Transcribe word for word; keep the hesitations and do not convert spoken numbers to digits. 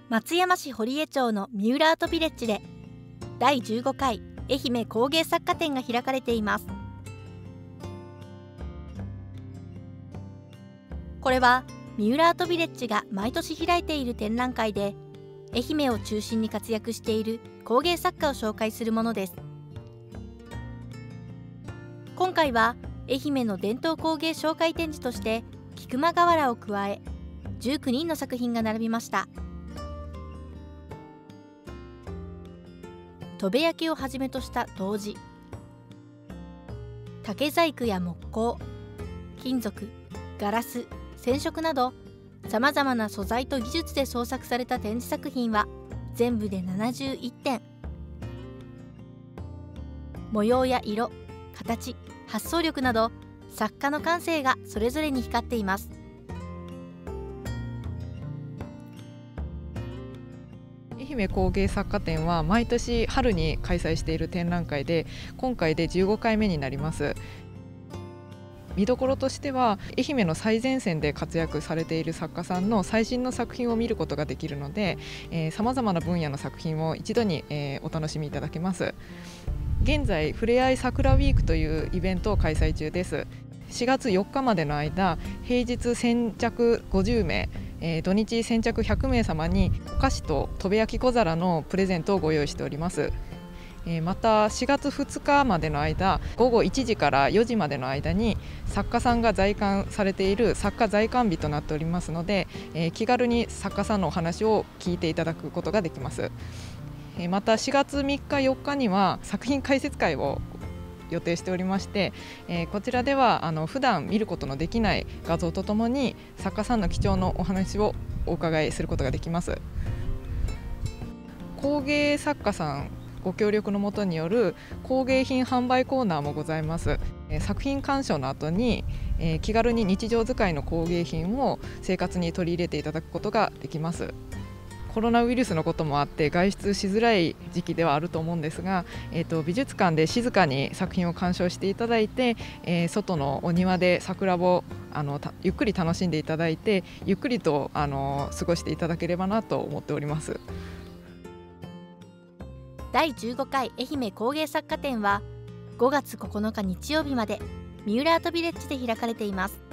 松山市堀江町の三浦アートビレッジでだいじゅうごかい愛媛工芸作家展が開かれています。これは三浦アートビレッジが毎年開いている展覧会で、愛媛を中心に活躍している工芸作家を紹介するものです。今回は愛媛の伝統工芸紹介展示として菊間瓦を加えじゅうきゅうにんの作品が並びました。砥部焼きをはじめとした陶磁、竹細工や木工、金属、ガラス、染色などさまざまな素材と技術で創作された展示作品は全部でななじゅういってん。模様や色、形、発想力など作家の感性がそれぞれに光っています。 愛媛工芸作家展は毎年春に開催している展覧会で、今回でじゅうごかいめになります。見どころとしては、愛媛の最前線で活躍されている作家さんの最新の作品を見ることができるので、さまざまな分野の作品を一度に、えー、お楽しみいただけます。現在ふれあい桜ウィークというイベントを開催中です。しがつよっかまでの間、平日先着ごじゅうめい、えー、土日先着ひゃくめい様にお菓子と砥部焼き小皿のプレゼントをご用意しております。えー、またしがつふつかまでの間、ごごいちじからよじまでの間に作家さんが在館されている作家在館日となっておりますので、えー、気軽に作家さんのお話を聞いていただくことができます。えー、またしがつみっかよっかには作品解説会を予定しておりまして、えー、こちらではあの普段見ることのできない画像とともに作家さんの貴重なお話をお伺いすることができます。工芸作家さんご協力のもとによる工芸品販売コーナーもございます。えー、作品鑑賞の後に、えー、気軽に日常使いの工芸品を生活に取り入れていただくことができます。コロナウイルスのこともあって外出しづらい時期ではあると思うんですが、えーと、美術館で静かに作品を鑑賞していただいて、えー、外のお庭で桜をあのゆっくり楽しんでいただいて、ゆっくりとあの過ごしていただければなと思っております。 だいじゅうごかい愛媛工芸作家展はごがつここのか日曜日まで三浦アートビレッジで開かれています。